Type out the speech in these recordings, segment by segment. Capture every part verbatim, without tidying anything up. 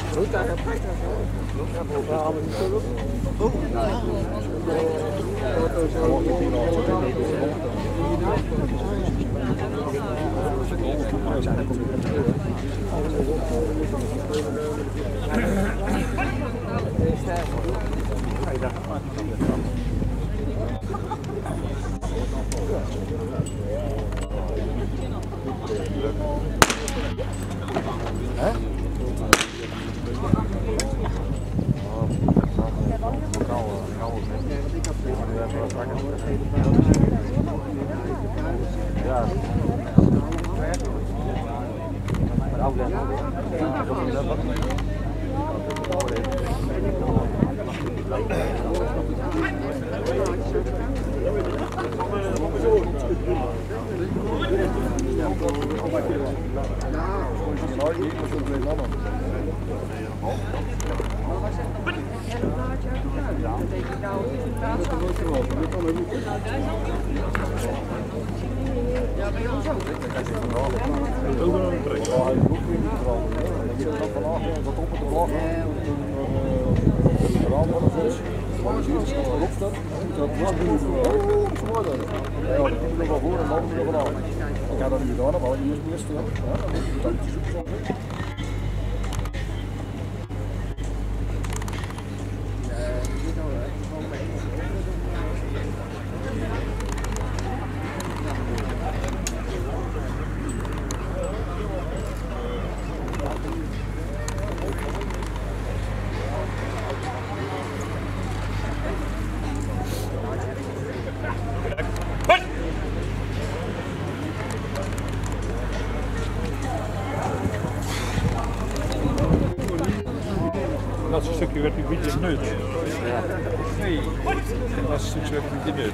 Dat stukje werd een beetje nut. Ja. Nee, dat stukje werd een beetje nut.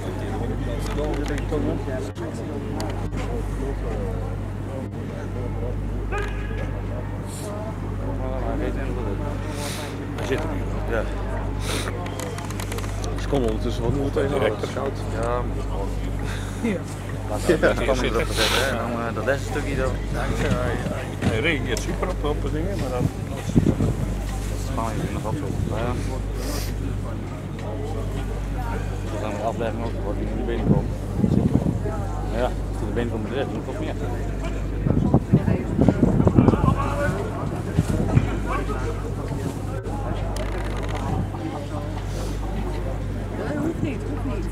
Dat denk ik toch nog. Hij zit er nu. Ja. Ze komen ondertussen wel nul tegen direct koud. Ja. Ja. Laat het ja, kan erop zetten, hè. Dan dat laatste stukje dan. Hij reageert super op, op dingen, maar dan. Gaan we nog op zo. Ja. Dus dan de aflegging ook, wordt hij in de benen komen. Ja, als hij de benen komt terecht, dan toch meer. Nee, hoeft niet, hoeft niet.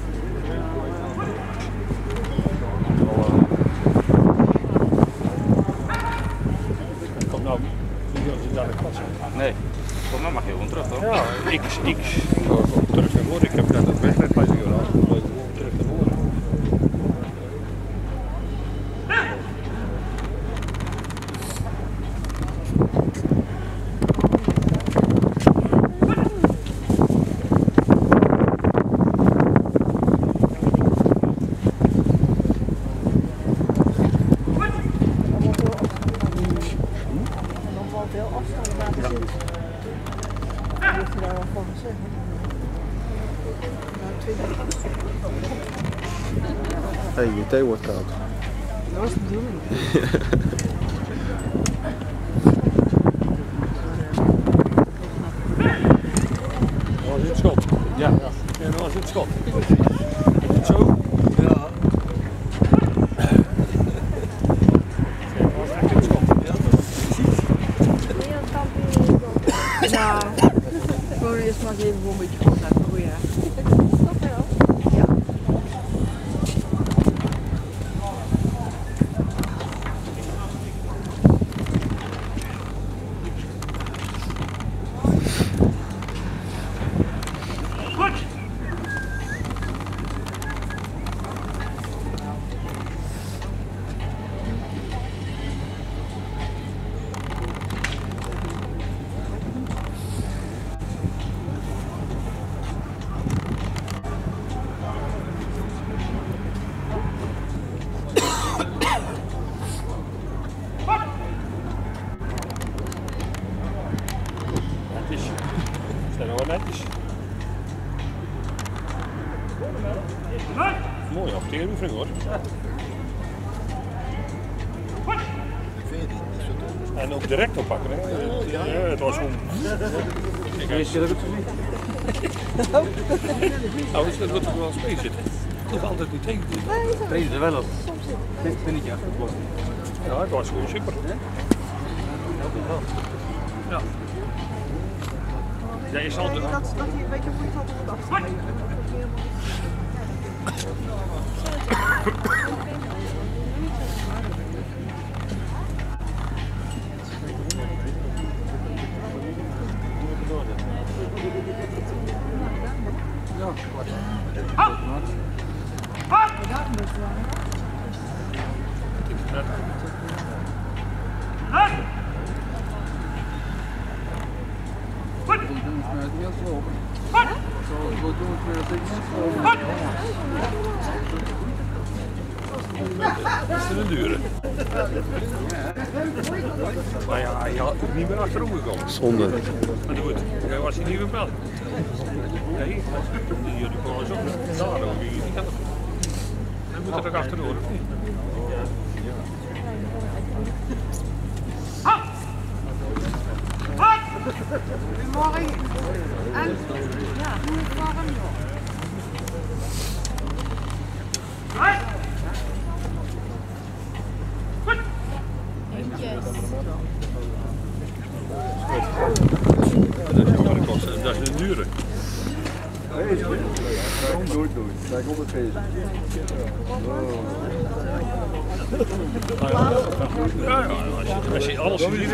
Kom nou, niet als je daar de klas hebt. Nee. Voor mij mag je gewoon terug, toch? Ja, X, X. Gewoon terug naar voren. Ik heb net het wedstrijdplezier gehad. Gewoon terug naar voren. Veel afstand laten zien. Wat heeft hij daar al van gezegd? Nou, twintig. Hé, hey, je thee wordt koud. Dat was de bedoeling. Dat was het schot. Ja, ja, dat was het schot. Zo? Ja. Ja, gewoon eerst maar eens even een beetje goed laten groeien. Dat wel. Ja. Netjes. Mooie acteeroefening hoor. veertien, dat is zo En ook direct oppakken. Hè. Ja, het was gewoon... Is je dat goed gezien? Nou, is dat wat er wel eens mee zit. Dat is altijd niet tegen. Deze wel op. Dit vind ik echt goed. Ja, het was gewoon super. Ja. Ja, je zal de... Dat, dat hij een beetje moeite had om het af te nemen. Dat is een dure. Maar ja, hij had niet meer achterover gekomen. Zonde. Maar goed, hij was hij niet meer bellen. Nee, die kon zo. Daar ook niet. Hij moet er ook achterdoor, of niet? Goedemorgen. En? Ja, goedemorgen. Dat is een dure. Nooit doen. Kijk op het feest. Ja, ja, als je, als je alles ziet.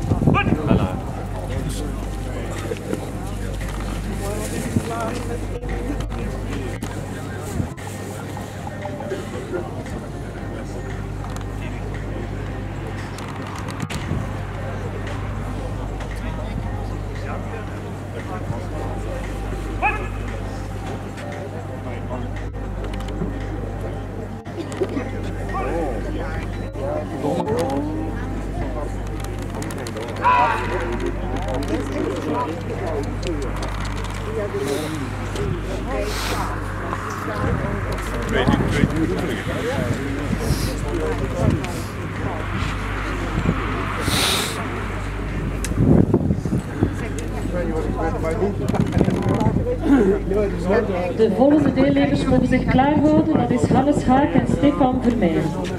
Twee uur De volgende deelnemers mogen zich klaarhouden, dat is Hannes Haak en Stefan Vermeer.